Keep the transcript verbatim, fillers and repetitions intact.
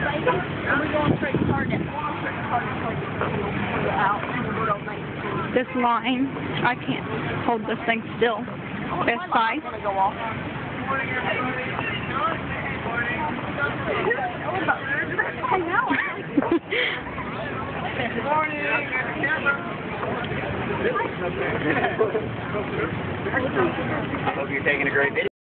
This line, I can't hold this thing still. This side. Good morning. I hope you're taking a great video.